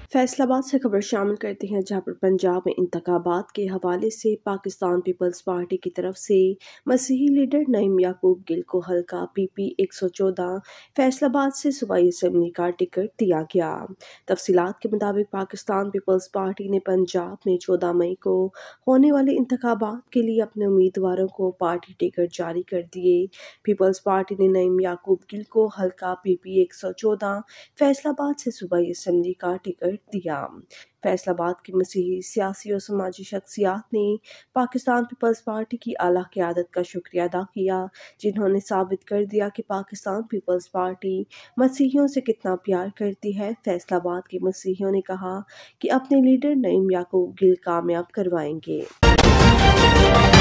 फैसलाबाद से खबर शामिल करते हैं, जहां पर पंजाब में इंतखाबात के हवाले से पाकिस्तान पीपल्स पार्टी की तरफ से मसीही लीडर नईम याकूब गिल को हल्का PP 114 फैसलाबाद से सूबाई असम्बली का टिकट दिया गया। तफसीलात के मुताबिक पाकिस्तान पीपल्स पार्टी ने पंजाब में 14 मई को होने वाले इंतखाबात के लिए अपने उम्मीदवारों को पार्टी टिकट जारी कर दिए। पीपल्स पार्टी ने नईम याकूब गिल को हल्का PP 114 फैसलाबाद से सूबाई असम्बली का टिकट दिया। फैसलाबाद की मसीही सियासी और समाजी शख्सियात ने पाकिस्तान पीपल्स पार्टी की आला क़यादत का शुक्रिया अदा किया, जिन्होंने साबित कर दिया कि पाकिस्तान पीपल्स पार्टी मसीहियों से कितना प्यार करती है। फैसलाबाद के मसीहियों ने कहा कि अपने लीडर नईम याकूब गिल कामयाब करवाएंगे।